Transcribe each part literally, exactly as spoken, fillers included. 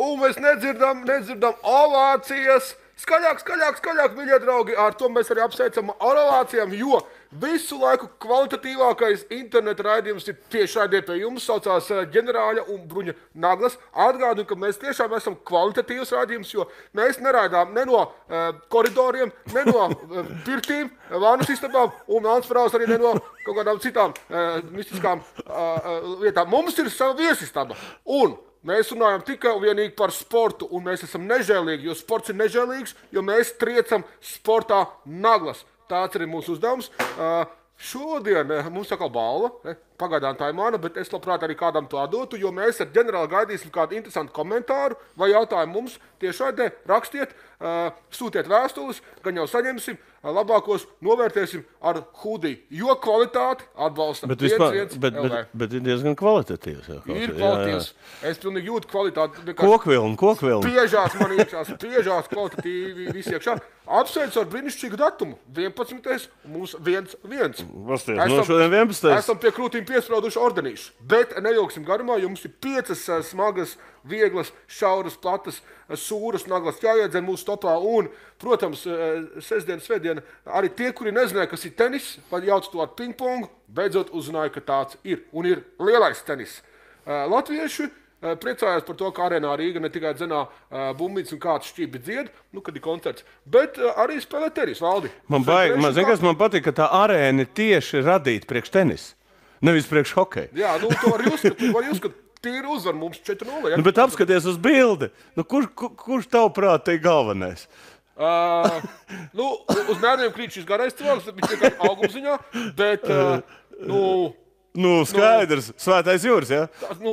un mēs nedzirdam, nedzirdam ovācijas. Skaļāk, skaļāk, skaļāk, mīļie draugi, ar to mēs arī apsveicam ovācijām, jo visu laiku kvalitatīvākais interneta raidījums ir tieši raidījums pie jums, saucās Ģenerāļa un Bruņa Naglas. Atgādinu, ka mēs tiešām esam kvalitatīvs raidījums, jo mēs neraidām ne no uh, koridoriem, ne no uh, pirtīm, vānas istabām, un Melns Frāls arī ne no kaut kādām citām uh, mistiskām uh, uh, lietām. Mums ir sava viesistaba, un mēs runājam tikai un vienīgi par sportu, un mēs esam nežēlīgi, jo sports ir nežēlīgs, jo mēs triecam sportā naglas. Tāds arī mūsu uzdevums. Uh, šodien uh, mums atkal balva, ne? Pagaidām tā ir mana, bet es labprāt arī kādam to dotu, jo mēs ar ģenerāli gaidīsim kādu interesantu komentāru vai jautājumu mums tiešraidē, rakstiet, uh, sūtiet vēstules, gan jau saņemsim, uh, labākos novērtēsim ar hudiju, jo kvalitāti atbalstam. Bet, vispār, bet, bet, bet ir diezgan kvalitatīvs. Jā, ir kvalitatīvs. Es pilnīgi jūtu kvalitāti. Kokvilni, kokvilni. Spiežās man iekšā, spiežās kvalitatīvi visi iekšā. Apsveicu ar brīnišķīgu datumu. vienpadsmitais mums viens viens. Vasties, no šodien vienpadsmitais. Esam pie krūtīm piesprauduši ordenīšu, bet neilgsim garumā, jo mums ir piecas smagas, vieglas, šauras, platas, sūras naglas jāiedzen mūsu topā. Un, protams, sestdiena, svētdiena, arī tie, kuri nezināja, kas ir tenis, jauc to ar pingpongu, beidzot uzzināja, ka tāds ir. Un ir lielais tenis. Latvieši priecājās par to, ka arēnā Rīga ne tikai dzenā bumbīts un kāds šķīpi dzied, nu, kad ir koncerts, bet arī spēlē tenis, Valdi. Man, baig, man, zin, kas, man patīk, ka tā arēna tieši radīta priekš tenis, nevis priekš hokeja. Jā, nu, to var jūs, tu var jūs, ka tīri uzvar mums četri nulle. Ja? Nu, bet apskaties uz bildi. Nu, kur, kur, kurš tavuprāt ir galvenais? Uh, nu, uz mērniem krīt šis garais cilvēks, viņš tikai augumziņā, bet, uh, nu... Nu, skaidrs, nu, Svētais jūras, jā? Ja? Tā, nu...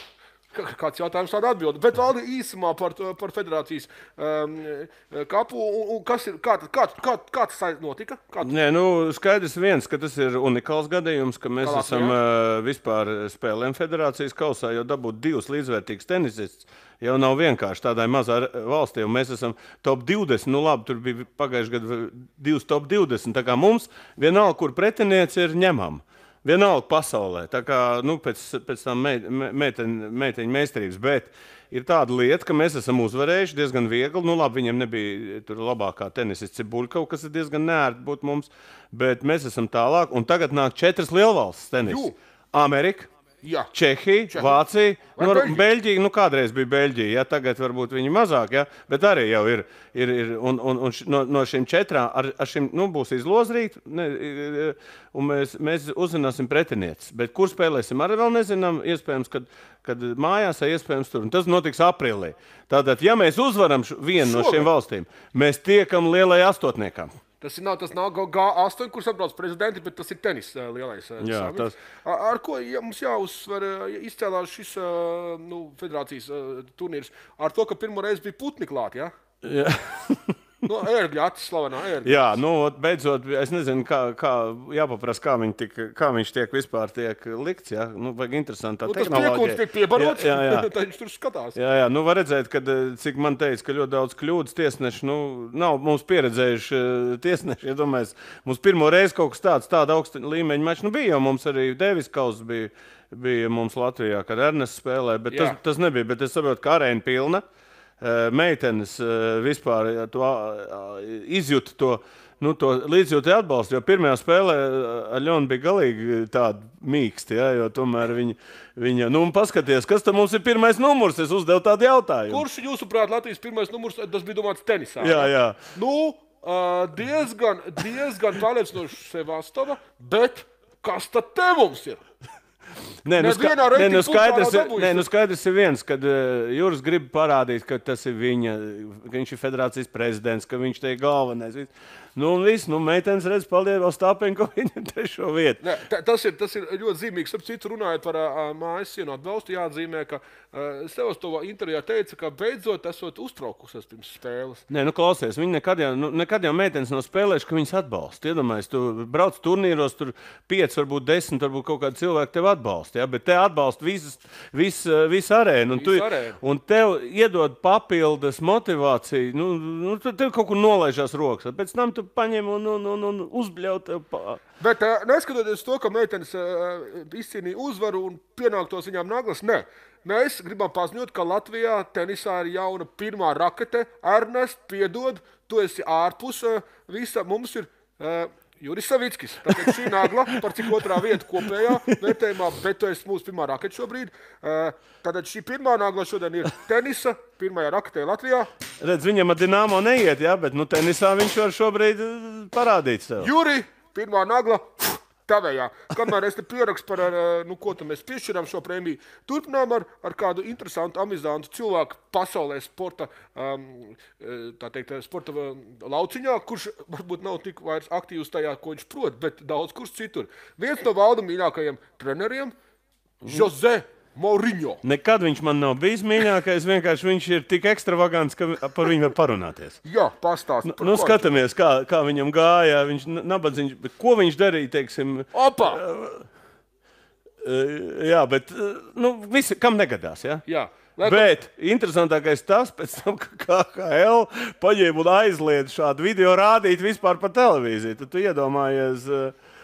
Kāds jautājums tāda atbildi. Bet Valdi īsumā par, par federācijas um, kapu. Un, un kas ir, kā, kā, kā, kā tas notika? Kā... Nē, nu, skaidrs viens, ka tas ir unikāls gadījums, ka mēs Kalāt, esam uh, vispār spēlēm federācijas kausā, jo dabūt divus līdzvērtīgus tenisists jau nav vienkārši tādai mazā valstī. Un mēs esam top divdesmit, nu labi, tur bija pagājuši gadu divas top divdesmit. Tā kā mums vienalga, kur pretinieci ir ņemam. Vienalga pasaulē, tā kā nu, pēc, pēc tam meiteņu meiteņ meistarības, bet ir tāda lieta, ka mēs esam uzvarējuši diezgan viegli. Nu, labi, viņiem nebija tur labākā tenisists Cibuļkova, kas ir diezgan nērti būt mums, bet mēs esam tālāk. Un tagad nāk četras lielvalstis tenis. Amerika, jā. Čehija, Čehija. Vācija, nu, Beļģija. Beļģija, nu kādreiz bija Beļģija, ja, tagad varbūt viņi mazāk, ja, bet arī jau ir, ir, ir un, un, un š, no, no šīm četrām, ar, ar šim, nu, būs izlozrīt, ne, un mēs, mēs uzzināsim pretinieces, bet kur spēlēsim, arī vēl nezinām, iespējams, kad, kad mājās, iespējams tur, un tas notiks aprīlī. Tātad, ja mēs uzvaram vienu no šīm valstīm, mēs tiekam lielai astotniekam. Tas nav, tas nav G astoņi, kurš atbrauc prezidenti, bet tas ir tenis lielais. Jā, tas... ar, ar ko ja, mums jāuzsver, izcēlās šis nu, federācijas turnīrs? Ar to, ka pirmo reizi bija putni klāt, ja? Jā. No, ērgļa acis, slavenā ērgļa. Jā, nu, beidzot, es nezinu, kā, kā jāpaprast, kā, viņi tik, kā viņš tiek vispār tiek likts, jā. Nu, vajag interesantā nu, tehnoloģija. Tas piekūns tiek piebarots, jā, jā, jā. Tad viņš tur skatās. Jā, jā, nu, var redzēt, kad, cik man teica, ka ļoti daudz kļūdas tiesneši, nu, nav mums pieredzējuši tiesneši, ja domājas, mums pirmo reizi kaut kas tāds, tāda augsta līmeņa mačs, nu, bija jau mums arī Devis Kauss bija, bija mums Latvijā, kad Ernests spēlē, bet tas, tas nebija, bet es saprotu, ka arēna pilna. Meitenes vispār to, izjūta to, nu, to līdzjūti atbalstu, jo pirmajā spēlē Aļona bija galīgi tāda mīksti, ja, jo tomēr viņa, viņa, nu, un paskaties, kas tam mums ir pirmais numurs, es uzdevu tādu jautājumu. Kurš, jūsuprāt, Latvijas pirmais numurs, tas bija domāts tenisā? Jā, jā. Nu, diezgan, diezgan pārliecinoši Sevastova, bet kas tad te mums ir? Nē, nu, ska... nē, nu, skaidrs, ir, nē, nu skaidrs ir viens, kad uh, Juris grib parādīt, ka tas ir viņa, ka viņš ir federācijas prezidents, ka viņš te ir galvenais. Nu, un viss, nu, meitenes redz, paldies vēl Stāpenko viņam trešo vietu. Nē, tas, ir, tas ir ļoti zīmīgs. Ap citu runājot par uh, mājas sienu atbalstu, jāatzīmē, ka uh, Sevastova intervijā teica, ka beidzot esot uztraukusies pirms spēles. Nē, nu, klausies, viņi nekad jau, nu, nekad jau meitenes nav spēlējuši, ka viņas atbalsta. Iedomājies, tu brauc turnīros, tur pieci, varbūt desmit, varbūt kaut kādi cilvēki tev atbalsta, ja? Bet te atbalsta visas, vis, visu arēnu. Un, tu, arēnu. Un tev iedod papildus motivāciju, nu, nu tev kaut kur nolaižās rokas. Pēc tam tu paņem un, un, un, un uzbļauj tev pā. Bet uh, neskatoties to, ka meitenes uh, izcīnīja uzvaru un pienāktos viņām naglas, ne. mēs gribam paziņot, ka Latvijā tenisā ir jauna pirmā rakete. Ernest, piedod, tu esi ārpus uh, visa. Mums ir uh, Juris Savickis. Tātad šī nagla, par cik otrā vieta kopējā vērtējumā, bet tu esi mūsu pirmā rakete šobrīd. Uh, tātad šī pirmā nagla šodien ir tenisa, pirmajā raketē Latvijā. Redz, viņam ar Dinamo neiet, jā, bet nu, tenisā viņš var šobrīd parādīt sev. Juri, pirmā nagla. Tavējā. Kamēr es te pierakstu par, nu, ko tam mēs piešķiram šo prēmiju, turpinām ar, ar kādu interesantu, amizantu cilvēku pasaulē sporta, um, tā teikt, sporta lauciņā, kurš varbūt nav tik vairs aktīvs tajā, ko viņš prot, bet daudz kurš citur. Viens no valda mīļākajiem treneriem – Jose Mourinho. Nekad viņš man nav bijis mīļākais, vienkārši viņš ir tik ekstravagants, ka par viņu var parunāties. Jā, pastāst. Nu, nu skatāmies, kā, kā viņam gāja, viņš nabadzīgs, bet ko viņš darīja, teiksim... Opa! Uh, uh, jā, bet, uh, nu, visi, kam negadās, jā? Jā. Lai bet interesantākais tas, pēc tam, ka K H L paņēma un aizliedz šādu video rādīt vispār pa televīziju, tad tu iedomājies, uh,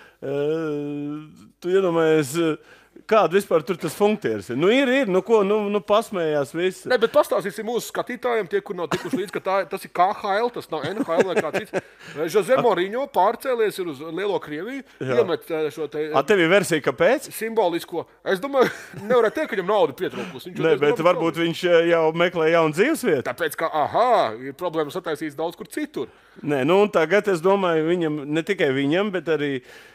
uh, tu iedomājies, uh, kāda vispār tur tas funkcijas ir? Nu, ir, ir, nu ko, nu, nu pasmējās visi. Ne, bet pastāstīsim mūsu skatītājiem, tie, kur nav tikuši līdz, ka tā, tas ir K H L, tas nav N H L vai kā cits. Jose Mourinho pārcēlies ir uz Lielo Krieviju, iemet šo te... A, tev ir versija, kāpēc? Simbolisko. Es domāju, nevarētu teikt, ka viņam nauda pietrūkus. Ne, bet varbūt problēma. Viņš jau meklē jaunu dzīvesvietu. Tāpēc, ka, aha, ir problēmas attaisīts daudz kur citur. Nē, nu un tagad es domāju, viņam, ne tikai viņam, bet arī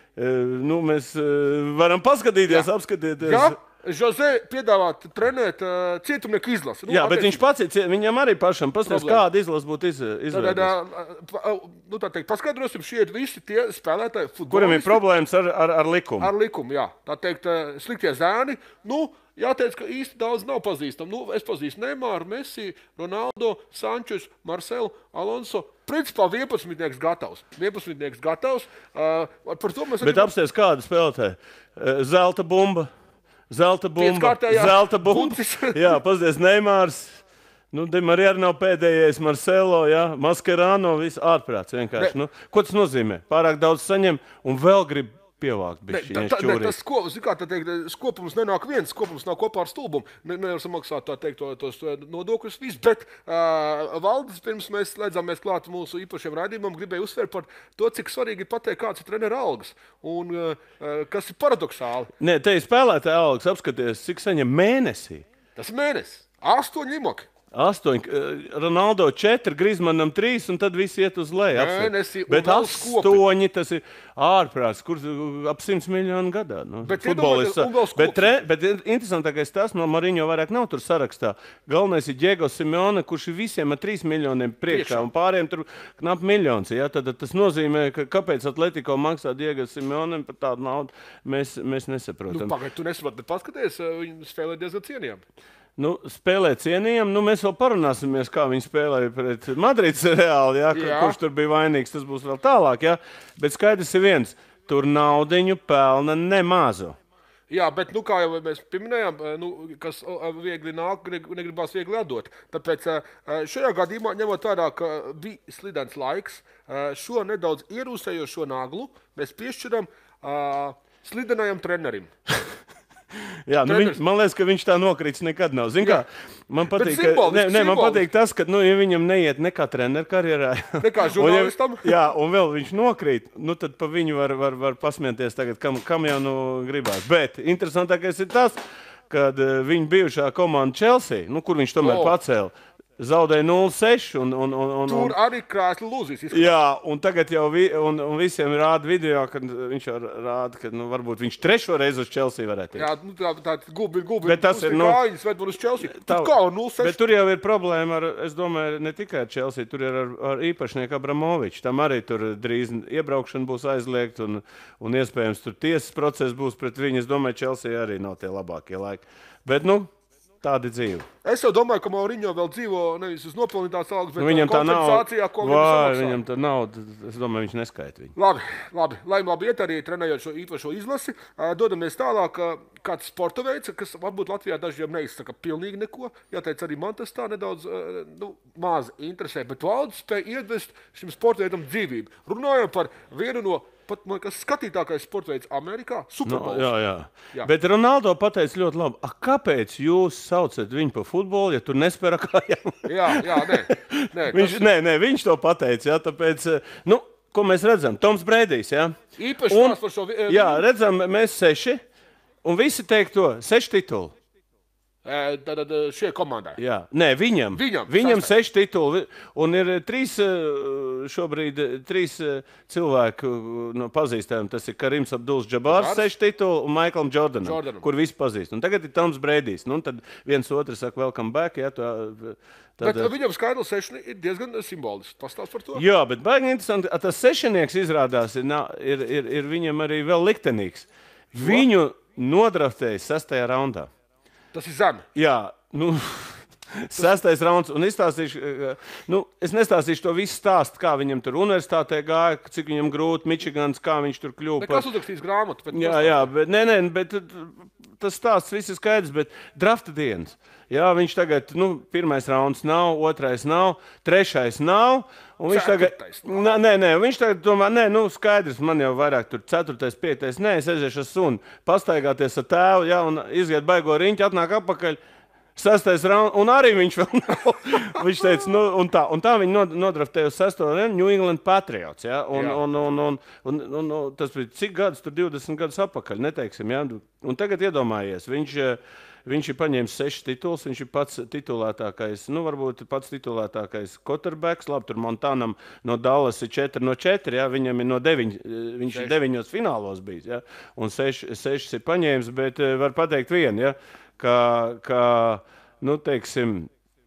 nu, mēs varam paskatīties, jā. apskatīties. Jā, Jose piedāvā trenēt uh, cietumnieku izlasi. Nu, jā, bet viņš pats ir, viņam arī pašam pastāst, kāda izlase būtu iz, izvēlēties. Nu, tā teikt, paskaidrosim, šie ir visi tie spēlētāji futbolisti. Kuriem ir problēmas ar, ar, ar likumu. Ar likumu, jā. Tā teikt, sliktie zēni. Nu, jāteic, ka īsti daudz nav pazīstam. Nu, es pazīstu Neymaru, Messi, Ronaldo, Sančes, Marcelu, Alonso. Principā vienpadsmitnieks gatavs. vienpadsmitnieks gatavs. Uh, par to mēs... Bet apsties kādu spēlētāju? Uh, zelta bumba. Zelta bumba. Zelta bumba. Jā, pazies Neymārs. Nu, Dimarija arī nav pēdējais. Marcelo, jā. Mascherano, viss ārprāts vienkārši. Ne. Nu, ko tas nozīmē? Pārāk daudz saņem un vēl grib pievākt bišķi. Ne, tā, ne, tas skop, kā, tā teikt, skopums nenāk viens, skopums nav kopā ar stulbumu. Ne, nevar samaksāt tā teikt, to, tos nodokļus viss, bet uh, valdes pirms mēs slēdzāmies klāt mūsu īpašiem raidījumam, gribēju uzsvērt par to, cik svarīgi ir pateikt, kāds ir trenera algas. Un uh, kas ir paradoxāli. Nē, te ir spēlētāja algas, apskaties, cik saņem mēnesī. Tas ir mēnesis. Astoņi imoki. Astoņi, Ronaldo četri, Griezmannam trīs, un tad viss iet uz leju. Mēnesi, bet astoņi, tas ir ārprāts, kur ap simts miljonu gadā. Nu, bet futbolists. Bet, tre, bet interesantākais tas, no Mourinho vairāk nav tur sarakstā. Galvenais ir Diego Simeone, kurš ir visiem ar trīs miljoniem priekšā, un pārējiem tur knap miljons. Ja? Tad tas nozīmē, ka kāpēc Atletico maksā Diego Simeone par tādu naudu, mēs, mēs nesaprotam. Nu, pagaid, tu nesaproti, bet paskaties, viņi spēlē diezgan cienījami. Nu, spēlē cienījami, nu mēs vēl parunāsimies, kā viņi spēlēja pret Madrides Reāli, ja, jā. Kurš tur bija vainīgs, tas būs vēl tālāk, ja. Bet skaidrs ir viens, tur naudiņu pelna nemazu. Jā, bet, nu, kā jau mēs pieminējām, nu, kas viegli nāk, negribās viegli atdot. Tāpēc šajā gadījumā, ņemot vērā, ka bija slidens laiks, šo nedaudz ierūsējošo naglu mēs piešķiram uh, slidenajam trenerim. Jā, nu viņ, man liekas, ka viņš tā nokrits nekad nav. Zin, kā, man, patīk, ka, ne, ne, man patīk tas, ka nu, ja viņam neiet nekā treneru karjerā. Nekā žurnālistam. Un, ja, jā, un vēl viņš nokrīt, nu tad pa viņu var, var, var pasmieties tagad, kam, kam jau nu gribās. Bet interesantākais ir tas, kad viņa bijušā komanda Chelsea, nu, kur viņš tomēr oh. pacēla, zaudēja nulle seši. Un, un, un, un, Tur arī krāsli lūzīs. Jā, un tagad jau vi, un, un visiem rāda video, kad viņš jau rāda, ka nu, varbūt viņš trešo reizi uz Chelsea varētu iet. Jā, nu, tā, tā gubi, gubi. Bet tas ir, nu, kājiņas, ved uz Chelsea. Tā, kā, nulle seši. Bet tur jau ir problēma ar, es domāju, ne tikai ar Chelsea, tur ir ar, ar īpašnieku Abramoviču. Tam arī tur drīz iebraukšana būs aizliegta un, un iespējams tur tiesas process būs pret viņu. Es domāju, Chelsea arī nav tie labākie laiki. Bet, nu, tāda dzīve. Es jau domāju, ka Mourinho vēl dzīvo nevis uz nopelnītās algas, bet nu, viņam tā kompensācijā, ko viņš samaksā. Viņam tā nauda, es domāju, viņš neskaita viņu. Labi, labi. Lai labi iet arī trenējot šo īpašo izlasi. Dodamies tālāk, kāds sporta veids, kas varbūt Latvijā dažiem neizsaka pilnīgi neko. Jāteic, arī man tas tā nedaudz nu, maz interesē, bet valdes spēja iedvest šim sporta veidam dzīvību. Runājam par vienu no pat, man liekas, skatītākais sporta veids Amerikā. Superbols. No, jā, jā. Jā. Bet Ronaldo pateica ļoti labi, a, kāpēc jūs saucat viņu par futbolu, ja tur nespēra kājām? jā, jā, nē. nē, viņš, tas... nē, nē, viņš to pateica, jā, tāpēc, nu, ko mēs redzam? Toms Breidijs, jā? Īpaši un, tās par šo... Jā, redzam, mēs seši, un visi teik to, seši tituli. Tad šie komandai. Jā, nē, viņam. Viņam, viņam seši tituli. Un ir trīs, šobrīd trīs cilvēki no pazīstami. Tas ir Karims Abduls-Džabārs, seši tituli, un Maiklam Jordanam, Jordanam, kur visi pazīst. Un tagad ir Toms Breidijs. Nu, tad viens otrs saka, welcome back. Jā, tā, tad, bet viņam skaidrs seši ir diezgan simbolisks. Pastāst par to. Jā, bet baigi interesanti. Tas sešinieks izrādās ir, ir, ir, ir viņam arī vēl liktenīgs. Viņu nodraftēja sestajā raundā. Tas ir zemi. Jā, nu, sestais rauns. Un izstāstīšu, nu, es nestāstīšu to visu stāstu, kā viņam tur universitātē gāja, cik viņam grūti, Mičigans, kā viņš tur kļuva. Par... Kas uzrakstīs grāmatu? Jā, jā, bet, nē, nē, bet tas stāsts viss ir skaidrs, bet drafta dienas. Jā, viņš tagad, nu, pirmais rauns nav, otrais nav, trešais nav. Un viņš tagad, nē, nē, nē, viņš tagad domā, nē, nu, skaidrs, man jau vairāk tur ceturtais, piektais, nē, es aiziešu ar sunu, pastaigāties ar tēvu, jā, un iziet baigo riņķi, atnāk apakaļ, sestais rauns, un arī viņš vēl nav. Viņš teica, nu, un tā, un tā viņi nodraftēja uz sesto, ne, New England Patriots, jā, un, jā. Un, un, un, un, un, un tas bija cik gadus, tur divdesmit gadus apakaļ, neteiksim, jā, un tagad iedomājies, viņš... Viņš ir paņēmis sešas tituls, viņš ir pats titulētākais, nu, varbūt pats titulētākais quarterbacks. Labi, tur Montanam no Dallas ir četri no četri, jā, viņam ir no deviņi, viņš seši. Ir deviņos finālos bijis, jā, un seši, sešas ir paņēmis, bet var pateikt vienu, jā, ka, ka, nu, teiksim,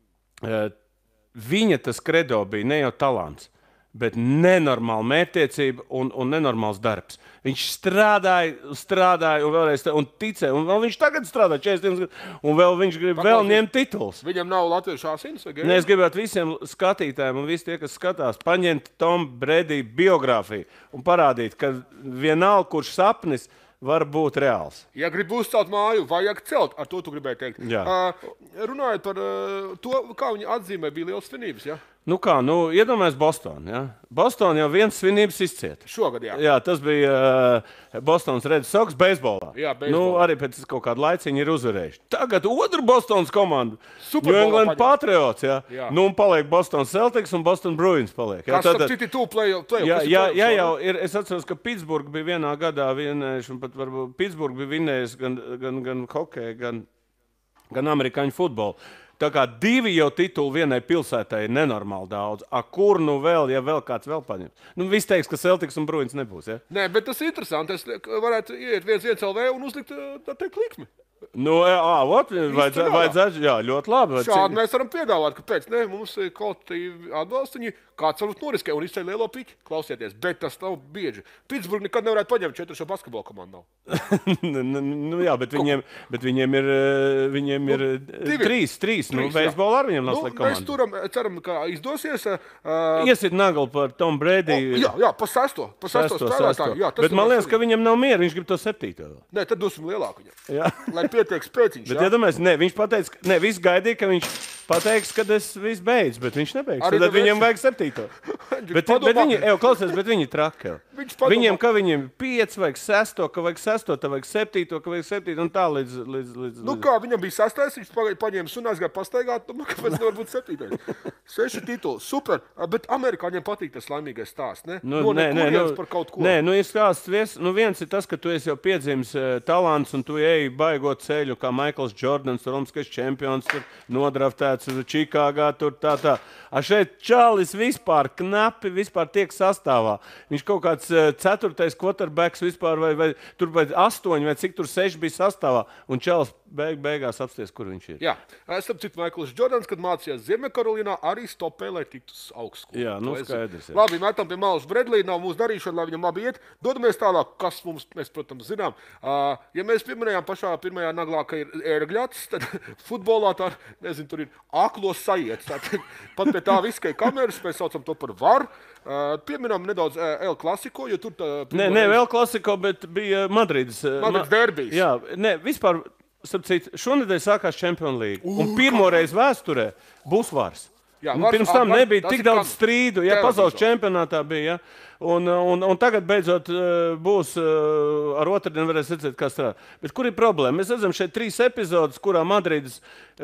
viņa tas kredo bija ne jau talants, bet nenormāla mērķtiecība un, un nenormāls darbs. Viņš strādāja, strādāja un vēlreiz un ticēja. Un vēl viņš tagad strādā četrdesmit gadus, un vēl viņš grib Paklausīt, vēl ņemt tituls. Viņam nav latviešu asins? Nē, es gribētu visiem skatītājiem un visi tie, kas skatās, paņemt Tomu Breidiju biogrāfiju un parādīt, ka vienalga, kurš sapnis, var būt reāls. Ja grib uzcelt māju, vajag celt. Ar to tu gribēji teikt. Uh, runājot par uh, to, kā viņi atzīmē, bija liels svinības, ja? Nu kā, nu, iedomājies Bostonu, ja? Bostonu jau viens svinības izcieta. Šogad, jā. Jā, tas bija uh, Bostonas Red Sox beisbolā. Jā, beisbolā. Nu, arī pēc kaut kāda laiciņa ir uzvarējuši. Tagad otru Bostonas komandu. New England Patriots, jā. jā. Nu, un paliek Boston Celtics un Boston Bruins paliek. Jā, kas tad, citi tu play, play, jā, jā, jā, jau ir, es atceros, ka Pitsburga bija vienā gadā vienējuši, un pat varbūt Pitsburga bija vinējis gan, gan, gan hokeju, gan, gan amerikāņu futbolu. Tā kā divi jau tituli vienai pilsētai ir nenormāli daudz. A kur nu vēl, ja vēl kāds vēl paņems? Nu, viss teiks, ka Celtics un Bruins nebūs, ja? Nē, bet tas ir interesanti. Es varētu iet viens viens L V un uzlikt tā teikt likmi. Nu, jā, ot, vajadzētu, vajadzētu, jā, ļoti labi. Šādi mēs varam piedāvāt, kāpēc ne, mums ir kvalitatīvi atbalstiņi, kāds varbūt noriskē un izceļ lielo piķi, klausieties, bet tas nav bieži. Pitsburg nekad nevarētu paņemt četru šo basketbola komandu nav. nu, jā, bet viņiem, bet viņiem ir, viņiem ir nu, trīs, trīs, nu, beisbolā ar viņiem nav slikta komanda. Mēs turam, ceram, ka izdosies. Uh, Iesit nagalu par Tomu Breidiju. O, jā, jā, pa sesto, pa sesto spēlētāju. Jā, bet man liekas, ka viņam nav miera, viņš grib to septīto. Nē, tad dosim lielāku viņam. Jā. Lai pietiek spēciņš. Bet iedomājies, ne, viņš pateica, ka, ne, viss gaidīja, ka viņš pateiks, kad es viss beidz, bet viņš nebeigs. Tad tāpēc... viņam vajag septīto. bet, bet viņi, ev, klausies, bet viņi traki. Viņiem, ka viņiem pieci vajag sesto, ka vajag sesto, ka vajag septīto, ka vajag septīto un tā līdz... līdz, līdz nu kā, viņam bija sastais, viņš paņēma un aizgāja pastaigāt, nu, kāpēc nevar būt septītais. Seši tituli, super, bet amerikāņiem patīk tas laimīgais stāsts, ne? Nu, no nē, nē, nu, par kaut ko. Nē, nu, ir stāsts, vies, nu, viens ir tas, ka tu esi jau piedzimis uh, talants un tu ej baigot ceļu, kā Maikls Jordans, Olimpiskais čempions, tur nodraftēts Čikāgā, tur tā tā. A šeit Čālis vispār knapi vispār tiek sastāvā. Viņš kaut kāds uh, ceturtais quarterbacks vispār, vai, vai tur vai astoņi, vai cik tur seši bija sastāvā, un Čālis beig, beigās apsties, kur viņš ir. Jā, es ap citu Maikls Jordans, kad mācījās Ziemeļkarolinā, arī stopē, lai tiktu augstskolu. Jā, nu skaidrs. Jā. Labi, metam pie malas Bredlī, nav mūsu darīšana, lai viņam labi iet. Dodamies tālāk, kas mums, mēs, protams, zinām. Uh, ja mēs pieminējām pašā pirmajā naglā, ka ir ērgļats, tad futbolā tā, nezinu, tur ir aklo sajiets. Pat pie tā viskai kameras, mēs saucam to par varu. Uh, pieminām nedaudz uh, El Clasico, jo tur tā... Nē, ne El Clasico, bet bija Madrids. Uh, Madrids derbijs. Jā, ne, vispār... Sapcīt, šonedēļ sākās Champions League, uh, un pirmo reizi vēsturē būs vars. Jā, Nu, vars, pirms tam var, nebija tik daudz strīdu, ja pasaules televizors. čempionātā bija. Ja? Un, un, un tagad beidzot būs ar otrdienu varēs redzēt, kas strādā. Bet kur ir problēma? Mēs redzam šeit trīs epizodes, kurā Madrides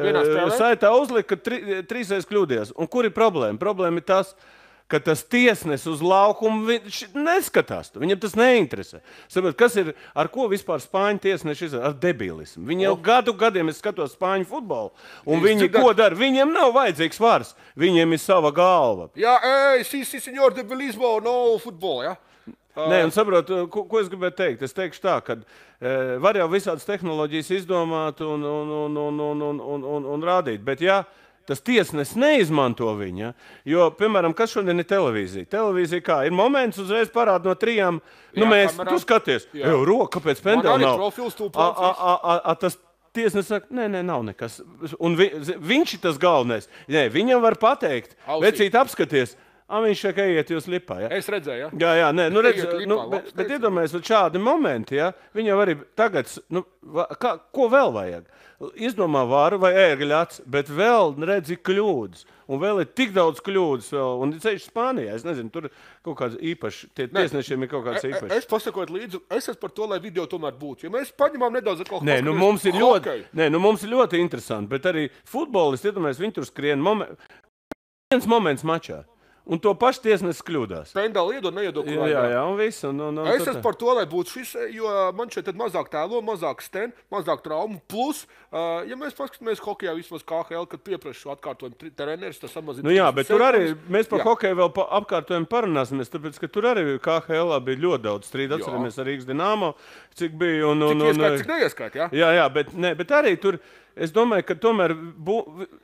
saitā uzlika, ka tri, trīsreiz kļūdījās. Un kur ir problēma? Problēma ir tas, ka tas tiesnesis uz laukumu viņš neskatās. Viņam tas neinteresē. Saprot, kas ir, ar ko vispār spāņu tiesneši izdarā? Ar debilismu. Viņi jau oh. gadu gadiem es skatos spāņu futbolu. Un Jūs viņi dzirdāt? Ko dara? Viņiem nav vajadzīgs vārds. Viņiem ir sava galva. Jā, ej, si, si, senor debilismo, no futbolu, jā? Ja? Uh. Nē, un saprot, ko, ko es gribēju teikt? Es teikšu tā, ka e, var jau visādas tehnoloģijas izdomāt un, un, un, un, un, un, un, un, un rādīt. Bet jā, tas tiesnesis neizmanto viņa. Jo, piemēram, kas šodien ir televīzija? Televīzija kā? Ir moments uzreiz parāda no trijām. Nu, jā, mēs, kamerā. Tu skaties, jau roka, kāpēc pendela nav? Profils, a, a, a, a, a, tas tiesnesis saka, nē, nē, nav nekas. Un vi, viņš ir tas galvenais. Nē, viņam var pateikt, vecīt apskaties. A, viņš šeit iet jūs lipā, ja? Es redzēju, ja? Jā, jā, nē, nu redz, lipā, nu, bet, bet iedomājies, šādi momenti, ja? Viņam arī tagad, nu, kā, ko vēl vajag? Izdomā varu vai ērgļats, bet vēl redzi kļūdas. Un vēl ir tik daudz kļūdas vēl, un ceļš Spānijā, es nezinu, tur kaut kāds īpašs, tie tiesnešiem ir kaut kāds īpašs. Es pasakot līdzi, es esmu par to, lai video tomēr būtu. Ja mēs paņemām nedaudz kaut nē, nu mums ir ļoti, nē, nu mums ir ļoti interesanti, bet arī futbolisti, iedomājies, viņi tur skrien momen... viens moments mačā. Un to pašu tiesnesis kļūdās. Pendeli iedod, neiedod. Jā, jā, jā, un viss. Un, un, un, es esmu par to, lai būtu šis, jo man šeit tad mazāk tēlo, mazāk sten, mazāk traumu. Plus, uh, ja mēs paskatāmies hokejā vismaz K H L, kad pieprasa šo atkārtojumu treneris, tas samazina. Nu jā, bet tur arī mēs par jā. hokeju vēl pa apkārtojumu parunāsimies, tāpēc, ka tur arī K H L bija ļoti daudz strīdu. Atceramies ar Rīgas Dinamo, cik bija. Un, un, cik ieskait, un, cik neieskait, jā? Jā, jā, bet, ne, bet arī tur, es domāju, ka tomēr bū,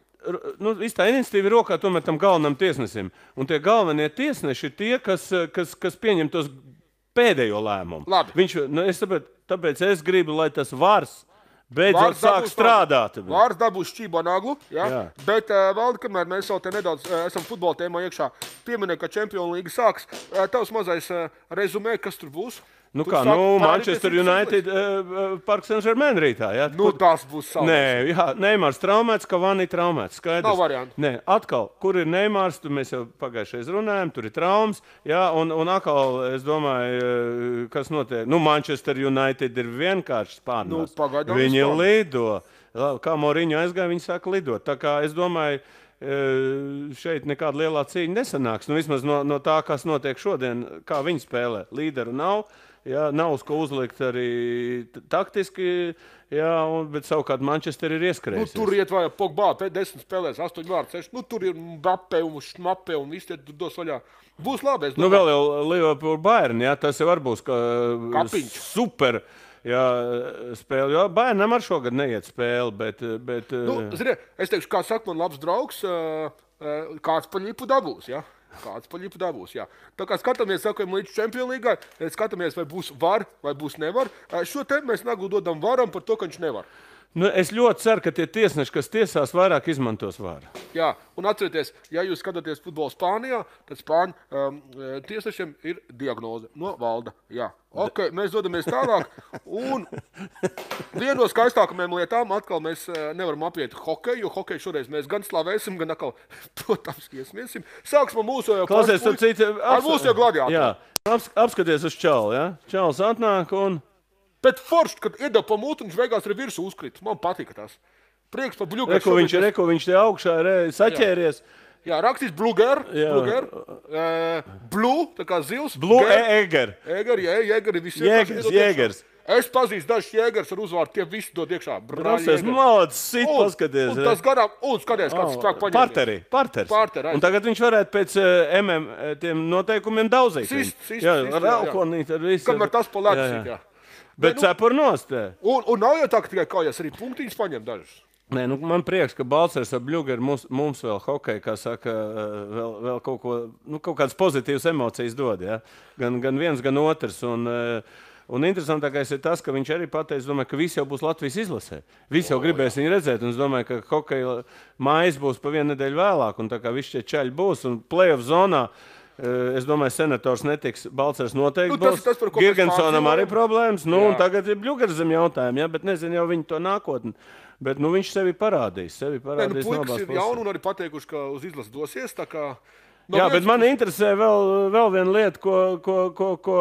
nu, tā iniciatīva ir rokā tomēr tam galvenam tiesnesim. Un tie galvenie tiesneši ir tie, kas, kas, kas pieņem tos pēdējo lēmumu. Labi. Viņš, nu, es sapratu, tāpēc es gribu, lai tas vars beidzot sāk strādāt. Vārs dabūs šķībā naglu, jā? Jā. Bet, uh, Valdi, kamēr mēs vēl te nedaudz uh, esam futbola tēmā iekšā, pieminēja, ka Čempionu līga sāks. Uh, tavs mazais uh, rezumē, kas tur būs? Nu kā, nu, Manchester United, uh, Park Saint-Germain rītā, jā? Nu, tas būs savs. Nē, jā, Neimārs traumēts, Cavani traumēts, skaidrs. Nav variantu. Nē, atkal, kur ir Neimārs, tur mēs jau pagājušais runājam, tur ir traumas, jā, un, un atkal, es domāju, kas notiek, nu, Manchester United ir vienkārši spārnās. Nu, pagaidām viņi lido, kā Moriņu aizgāja, viņi sāka lidot, tā kā es domāju, šeit nekāda lielā cīņa nesanāks, nu, vismaz no, no tā, kas notiek šodien, kā viņi spēlē, līderu nav. Jā, nav uz ko uzlikt arī taktiski, jā, un, bet savukārt Manchester ir ieskrējis. Nu, tur iet vai Pogba, pēc desmit spēlēs, astoņi vārds, seši. Nu, tur ir Mbappé un Šmappé un visi tur dos vaļā. Būs labi, es domāju. Nu, vēl jau Liverpool Bayern, jā, tas jau var būs ka Kapiņš. Super, jā, spēle. Jo Bayernam ar šogad neiet spēle, bet... bet nu, zini, es teikšu, kā saka man labs draugs, kāds pa ļipu dabūs, jā? Kāds pa ļipu dabūs, jā. Tā kā skatāmies, sakojam, līdz Čempionu līgai, skatāmies, vai būs var, vai būs nevar. Šo te mēs naglu dodam varam par to, ka viņš nevar. Nu, es ļoti ceru, ka tie tiesneši, kas tiesās, vairāk izmantos vāru. Jā, un atcerieties, ja jūs skatāties futbolu Spānijā, tad Spāņu um, tiesnešiem ir diagnoze no valda. Jā, ok, mēs dodamies tālāk. Un viena no skaistākajām lietām atkal mēs nevaram apiet hokeju, jo hokeju šoreiz mēs gan slavēsim, gan atkal, protams, iesmiesim. Sāksim mūsu jau Klausies, pusi, cita, ar mūsu jau gladiātoru. Jā, aps, apskaties uz Čalu, jā? Čals atnāk un... Bet forši, kad iedeva pa mūtu, viņš beigās arī virsū uzkrita. Man patika tas. Prieks par Bluger. Reko viņš, es... reko viņš te augšā ir saķēries. Jā, jā rakstīs Bluger. Bluger. Uh, Blue, tā kā zils. Blue Eger. Eger, jā, Jēgeri visi. Jēgers, Jēgers. Es pazīstu dažs Jēgers ar uzvārdu, tie visi dod iekšā. Brāļ, malacis, sit paskaties. Un tas garām, un skaties, kāds oh, spēk paņemies. Parteri, parters. Parteri, un tagad viņš varētu pēc uh, M M tiem noteikumiem daudzīt. Sist, sist, jā, sist, ar elkonīt, ar visu. Kamēr tas pa lēcīt, jā. Bet nu, cepur nost. Un, un nav jau tā, ka tikai kājas arī punktiņas paņem dažus. Nē, nu, man prieks, ka Balcers ar Bļugeru mums, mums vēl hokeja, kā saka, vēl, vēl kaut, ko, nu, kaut kādas pozitīvas emocijas dod. Ja? Gan, gan viens, gan otrs. Un, un interesantākais ir tas, ka viņš arī pateica, domāju, ka visi jau būs Latvijas izlasē. Visi jau gribēs viņu redzēt. Un es domāju, ka hokeja mājas būs pa vienu nedēļu vēlāk. Un tā kā visi šie čaļi būs un play-off zonā, es domāju, senators netiks, Balcers noteikti nu, tas, būs. Tas, Girgensonam arī problēmas. Nu, tagad ir Bļugers zem jautājumu, ja? Bet nezinu jau viņu to nākotni. Bet nu, viņš sevi parādīs. Sevi parādīs Nē, nu, puikas ir jauni un arī pateikuši, ka uz izlases dosies. Tā kā, no Jā, bet man interesē vēl, vēl viena lieta, ko, ko, ko, ko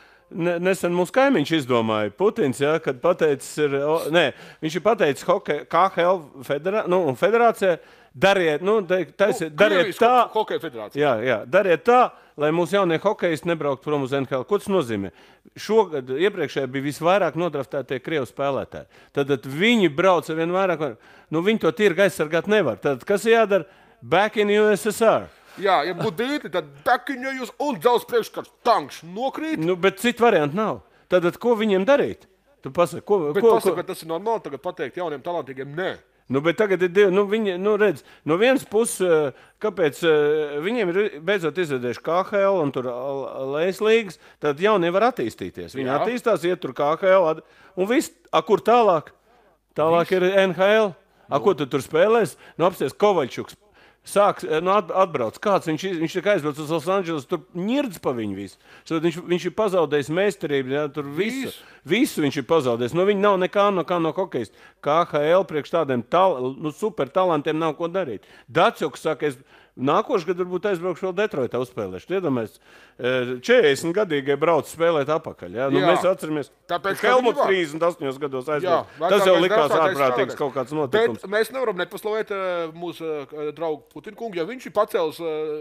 nesen mūsu kaimiņš izdomāja. Putins, ja, kad pateicis, ir, nē, viņš ir pateicis hokeja, K H L federā, nu, federācijā, dariet, nu, taisiet, nu, dariet tā, hokeja federācija. Jā, jā, dariet tā, lai mūsu jaunie hokejisti nebrauktu prom uz N H L. Ko tas nozīmē? Šogad iepriekšējā bija visvairāk nodraftētie krievu spēlētāji. Tad, tad viņi brauca vien vairāk, nu, viņi to tirgu aizsargāt nevar. Tad kas jādara? Back in U S S R. Jā, ja būtu dīti, tad back in U S S R un dzelzs priekškars tanks nokrīt. Nu, bet citu variantu nav. Tad, tad ko viņiem darīt? Tu pasaki, ko, bet ko, pasaka, ko? ka tas ir normāli tagad pateikt jauniem talantīgiem nē. Nu, bet tagad ir divi, nu, viņi, nu, redz, no vienas puses, kāpēc viņiem ir beidzot izvedējuši K H L un tur lejas līgas, tad jaunie var attīstīties. Viņi Jā. attīstās, iet tur K H L, un viss, a, kur tālāk? Tālāk viss. Ir N H L. A, ko tu tur spēlēs? Nu, apsties Kovaļčuks. Sāks, nu, atbrauc. Kāds viņš, viņš tikai aizbrauc uz Los Angeles, tur ņirdz pa viņu visu. So, viņš, viņš ir pazaudējis meistarību, ja, tur visu, visu viņš ir pazaudējis. No viņa nav nekā no, kā no hokejista. K H L priekš tādiem tal, nu, super talantiem nav ko darīt. Daciuks saka, es nākošu gadu varbūt aizbraukšu vēl Detroitā uzspēlēšu. Iedomājies, četrdesmit gadīgie brauc spēlēt apakaļ. Ja? Nu, mēs atceramies, ka Helmuts trīsdesmit astoņos gados aizbrauc. Tas jau likās ārprātīgs kaut kāds notikums. Bet mēs nevaram nepaslavēt mūsu draugu Putina kungu, ja viņš ir pacēlis,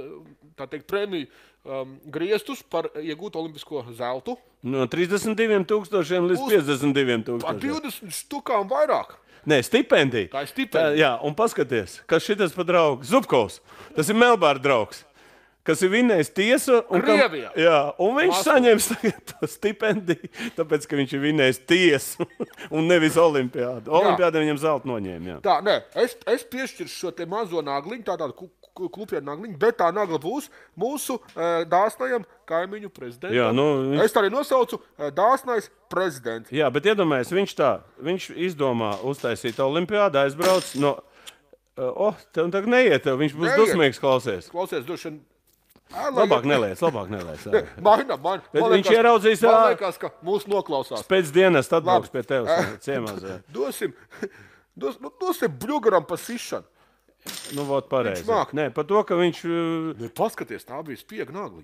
tā teikt, prēmiju um, griestus par iegūtu olimpisko zeltu. No trīsdesmit diviem tūkstošiem līdz piecdesmit diviem tūkstošiem. Par divdesmit štukām vairāk. Nē, stipendija. Tā ir stipendija. Tā, jā, un paskaties, kas šitas pa draugu. Zubkovs, tas ir Melbārda draugs, kas ir vinnējis tiesu. Un, kam, jā, un viņš Maskavā. Saņems to stipendiju, tāpēc, ka viņš ir vinnējis tiesu un nevis olimpiādu. Olimpiādu viņam zeltu noņēma. Jā. Tā, nē, es, es piešķiršu šo te mazo nagliņu, tā tādu klupienu nagliņu, bet tā nagla būs mūsu uh, dāsnajam kaimiņu prezidentam. Jā, nu, viņš... Es tā arī nosaucu uh, dāsnais prezidents. Jā, bet iedomājies, viņš tā, viņš izdomā uztaisīt olimpiādu, aizbrauc no... Uh, oh, tev tagad neiet, tev, viņš būs neiet. Dusmīgs klausies. Klausies, došana. Labāk neliec, labāk neliec. Maina, maina. Viņš ieraudzīs, man liekas, ka mūs noklausās. Pēc dienas atbrauks pie tevis ciemās. Dosim, dos, nu, dosim bļugaram pa sišanu. Nu, vot pareizi. Nē, par to, ka viņš... Ne, paskaties, tā bija spiega nagla.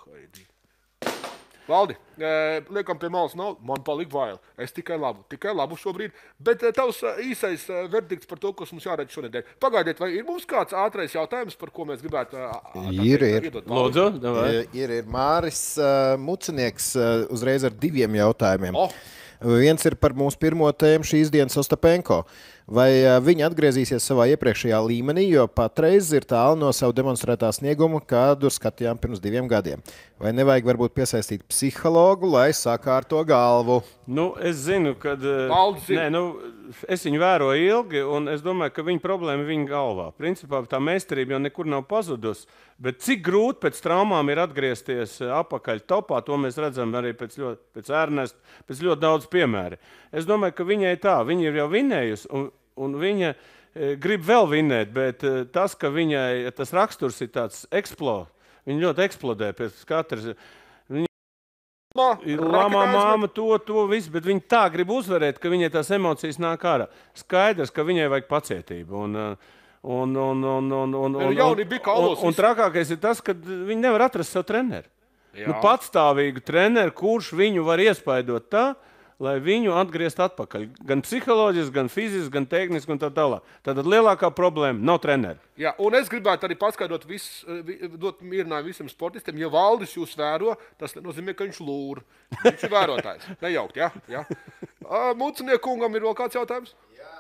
Valdi, liekam pie malas nav, man palika vaili. Es tikai labu, tikai labu šobrīd. Bet tavs īsais verdikts par to, kas mums jāredz šonedēļ. Pagaidiet, vai ir mums kāds ātrais jautājums, par ko mēs gribētu ir, ir. iedot? Lūdzu, ir, ir Māris uh, Mucinieks uh, uzreiz ar diviem jautājumiem. Oh. Viens ir par mūsu pirmo tēmu šīs dienas Ostapenko. Vai viņi atgriezīsies savā iepriekšējā līmenī, jo patreiz ir tālu no savu demonstrētā sniegumu, kādu skatījām pirms diviem gadiem? Vai nevajag varbūt piesaistīt psihologu, lai sakārto galvu? Nu, es zinu, kad... Valdi zinu. Nē, nu, es viņu vēroju ilgi, un es domāju, ka viņa problēma ir viņa galvā. Principā tā meistarība jau nekur nav pazudus, bet cik grūti pēc traumām ir atgriezties apakaļ topā, to mēs redzam arī pēc, ļoti, pēc Ernesta, pēc ļoti daudz piemēri. Es domāju, ka viņai tā, viņa ir jau vinnējusi, un, un viņa e, grib vēl vinnēt, bet e, tas, ka viņai tas raksturs ir tāds eksplo, viņa ļoti eksplodē pēc katras. Viņa ir lamā māma to, to visu, bet viņa tā grib uzvarēt, ka viņai tās emocijas nāk ārā. Skaidrs, ka viņai vajag pacietību. Un, un, un, un, un, un, un, un, un, un trakākais ir tas, ka viņi nevar atrast savu treneru. Nu, patstāvīgu treneru, kurš viņu var iespaidot tā, lai viņu atgriezt atpakaļ. Gan psiholoģiski, gan fiziski, gan tehniski un tā tālāk. Tātad lielākā problēma nav treneri. Jā, un es gribētu arī paskaidrot, vis, dot mierinājumu visiem sportistiem. Ja Valdis jūs vēro, tas nozīmē, ka viņš lūr. Viņš ir vērotājs. Nejaukt, jā? jā. Muciniekungam ir vēl kāds jautājums?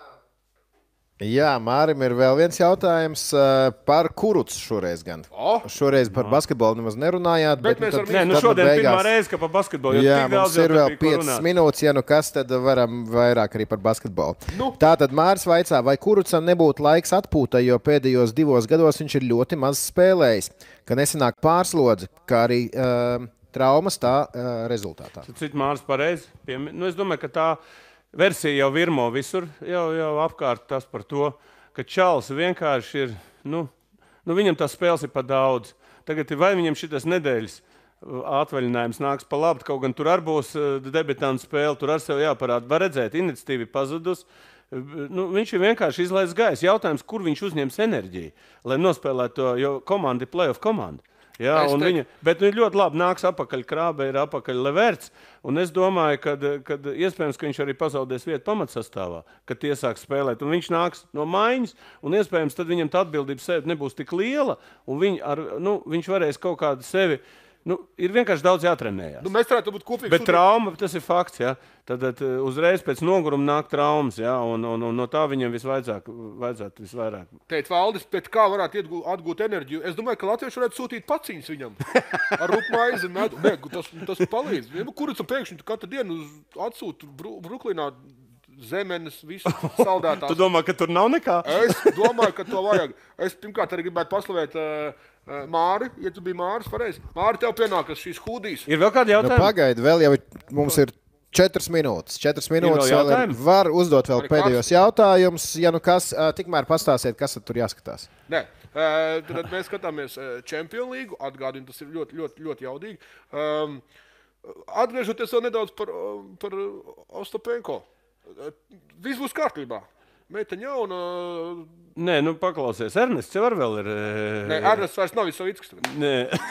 Jā, Mārim ir vēl viens jautājums uh, par Kurucu šoreiz gan. Oh. Šoreiz par basketbolu nemaz nerunājāt. Bet, bet mēs varam... Nē, nu šodien beigās... pirmā reize, ka par basketbolu. Jā, mums ir vēl piecas minūtes, ja nu kas, tad varam vairāk arī par basketbolu. Nu. Tātad Māris vaicā, vai Kurucam nebūtu laiks atpūtai, jo pēdējos divos gados viņš ir ļoti maz spēlējis, ka nesanāk pārslodzi, kā arī uh, traumas tā uh, rezultātā. Cits Māris pareizi. Nu, es domāju, ka tā... Versija jau virmo visur, jau, jau apkārt tas par to, ka Čāls vienkārši ir, nu, nu viņam tās spēles ir pa daudz. Tagad vai viņam šitas nedēļas atvaļinājums nāks pa labi, kaut gan tur arī būs debitantu spēle, tur ar sev jāparāda. Var redzēt, iniciatīva pazudus, Nu, viņš ir vienkārši izlaists gaisa. Jautājums, kur viņš uzņems enerģiju, lai nospēlētu to, jo komanda ir playoff komanda. Jā, un viņa, bet nu, ļoti labi nāks apakaļ Krābe, ir apakaļ Leverts. Un es domāju, ka iespējams, ka viņš arī pazaudēs vietu pamatsastāvā, kad tie sāks spēlēt. Un viņš nāks no maiņas, un iespējams, tad viņam tā atbildība sevi nebūs tik liela, un viņ ar, nu, viņš varēs kaut kādu sevi. Nu, ir vienkārši daudz jātrenējās. Nu, mēs varētu būt kopīgi. Bet trauma, tas ir fakts, jā. Tad, tad uzreiz pēc noguruma nāk traumas, jā, un, un, un no tā viņam visvajadzāk, vajadzētu visvairāk. Teikt, Valdis, pēc kā varētu iegūt, atgūt enerģiju? Es domāju, ka latvieši varētu sūtīt paciņas viņam. Ar rupmaizi medu. Nē, tas, tas palīdz. Kurus pēkšņi katru dienu atsūtu Bruklinā zemenes, visu saldētās. Tu domā, ka tur nav nekā? Es domāju, ka to vajag. Es pirmkārt arī gribētu paslavēt uh, Māri, ja tu biji Māris, pareizi. Māri, tev pienākas šīs hūdīs. Ir vēl kādi jautājumi? Nu, pagaidi, vēl jau mums ir četras minūtes. Četras minūtes vēl vēl ir, var uzdot vēl arī pēdējos jautājumus. Ja nu kas, tikmēr pastāstiet, kas tur jāskatās. Nē, tad mēs skatāmies Champions League. Atgādinu, tas ir ļoti, ļoti, ļoti jaudīgi. Um, atgriežoties vēl nedaudz par, par Ostapenko. Viss būs kārtībā. Meita jauna. Nē, nu paklausies. Ernests jau vēl ir. Nē, Ernests vairs nav Visavickas. Nē,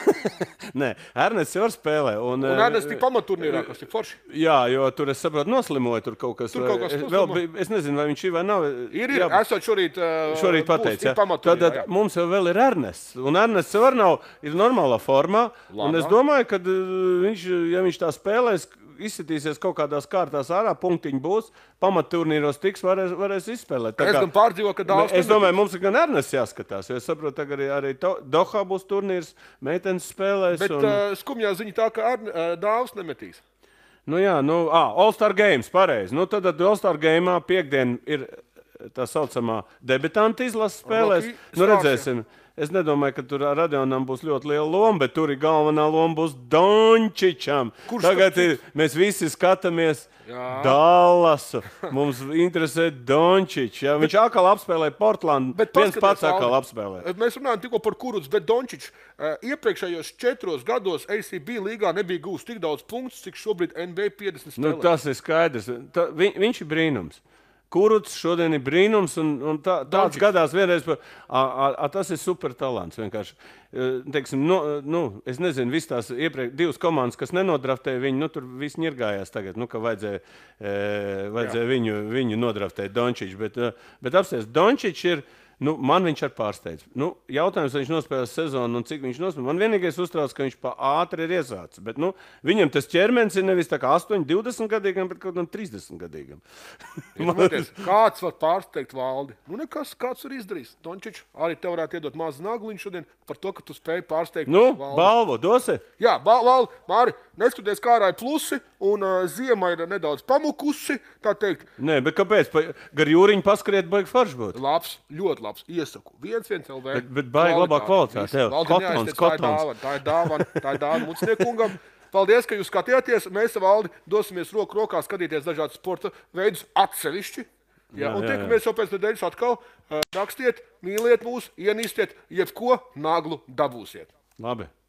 Nē, Ernests jau spēlē. Un, un Ernests tik pamatturnīrā, kas ir forši. Jā, jo tur es saprotu, noslimoja tur kaut kas. Tur kaut kas es, vēl, es nezinu, vai viņš ir vai nav. Ir, ir. Jā, esot šorīt. Uh, šorīt pateicis, jā. Tad jā. Mums jau vēl ir Ernests. Un Ernests jau nav, ir normālā formā. Labā. Un es domāju, ka viņš, ja viņš tā spēlēs, izsitīsies kaut kādās kārtās ārā, punktiņi būs, pamatturnīros tiks, varēs, varēs izspēlēt. Tā es kā, gan pārdzīvo, ka daudz. Es domāju, mums ir gan Ernests jāskatās, jo es saprotu, ka arī, arī to, Dohā būs turnīrs, meitenes spēlēs. Bet un... uh, skumjā ziņa tā, ka uh, Dāvs nemetīs. Nu jā, nu, ah, All-Star Games, pareizi. Nu tad All-Star Game'ā piekdien ir tā saucamā debitanta izlases spēlēs. Rocky, nu redzēsim. Es nedomāju, ka tur Radionam būs ļoti liela loma, bet tur ir galvenā loma būs Dončičam. Kurš tagad ir, mēs visi skatāmies jā. Dallasu. Mums interesē Dončič. Jā. Viņš atkal apspēlē Portlandu. Viens pats atkal apspēlē. Mēs runājam tikko par Kurucu, bet Dončič uh, iepriekšējos četros gados A C B līgā nebija gūs tik daudz punktus, cik šobrīd N B A piecdesmit spēlē. Nu, tas ir skaidrs. Tā, vi, viņš ir brīnums. Kurucs šodien ir brīnums, un, un tā, tāds gadās vienreiz, pa, a, a, a, tas ir super talants vienkārši. Teiksim, nu, nu, es nezinu, visas tās iepriek divas komandas, kas nenodraftēja viņu, nu, tur viss ņirgājās tagad, nu, ka vajadzēja, e, vajadzēja viņu, viņu nodraftēt Dončiču, bet, bet apsties, Dončič ir, nu, man viņš ar pārsteidz. Nu, jautājums, vai viņš nospēlēs sezonu un cik viņš nospēlēs. Man vienīgais uztrauc, ka viņš pa ātri ir iesācis. Bet, nu, viņam tas ķermenis ir nevis tā kā astoņi, divdesmit gadīgam, bet kaut kādam trīsdesmit gadīgam. Maties, kāds var pārsteigt Valdi? Nu, nekas, kāds var izdarīt. Dončič, arī tev varētu iedot mazu nagliņu šodien par to, ka tu spēji pārsteigt nu, Valdi. Balvu, dosi? Jā, Valdi, Māri, neskaties, kā ārā ir plusi un uh, ziema ir nedaudz pamukusi, tā teikt. Nē, bet kāpēc? Pa, gar jūriņu paskriet, baigi farš būt. Labs, ļoti labs, iesaku. viens viens L V. Bet, bet baigi labā kvalitāte. Kotons, kotons. Tā ir dāvana, tā ir dāvana Mucniekungam. Paldies, ka jūs skatījāties. Mēs ar Valdi dosimies roku rokā skatīties dažādas sporta veidus atsevišķi. Jā, jā, un tiekamies jau pēc nedēļas atkal. Rakstiet, mīliet mūs, ienīstiet, jebko naglu dabūsiet. Labi.